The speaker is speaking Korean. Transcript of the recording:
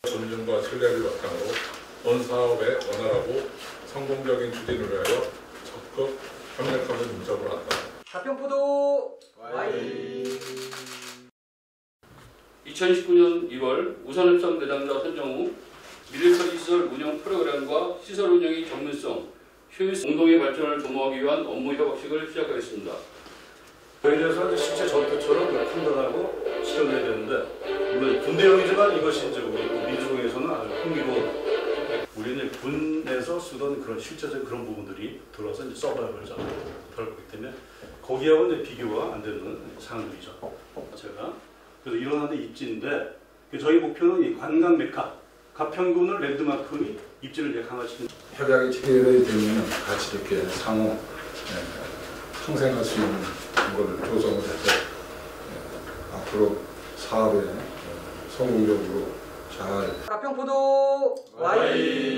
존중과 신뢰를 바탕으로 본 사업의 원활하고 성공적인 추진을 위하여 적극 협력하는 문자로 한다. 가평포도 Y. 2019년 2월 우선협상 대상자 선정 후 밀리터리 시설 운영 프로그램과 시설 운영의 전문성, 효율성, 공동의 발전을 도모하기 위한 업무 협약식을 시작하겠습니다. 저희에 대해서 실제 전투처럼 판단하고 실현해야 되는데, 물론 군대용이지만 이것이 이제 우리 민주공에서는 아주 흥미로운, 우리는 군에서 쓰던 그런 실제적인 그런 부분들이 들어와서 이제 서바이벌 작업을 할 거기 때문에 거기하고 이제 비교가 안 되는 상황들이죠. 제가 그래서 일어나는 입지인데, 저희 목표는 이 관광 메카 가평군을 랜드마크로 입지를 이제 강화시키는. 협약이 체결이 되면 같이 이렇게 상호 평생할 수 있는 거를 조성을 해서 앞으로 사업에 성공적으로 잘 가평포도 Y.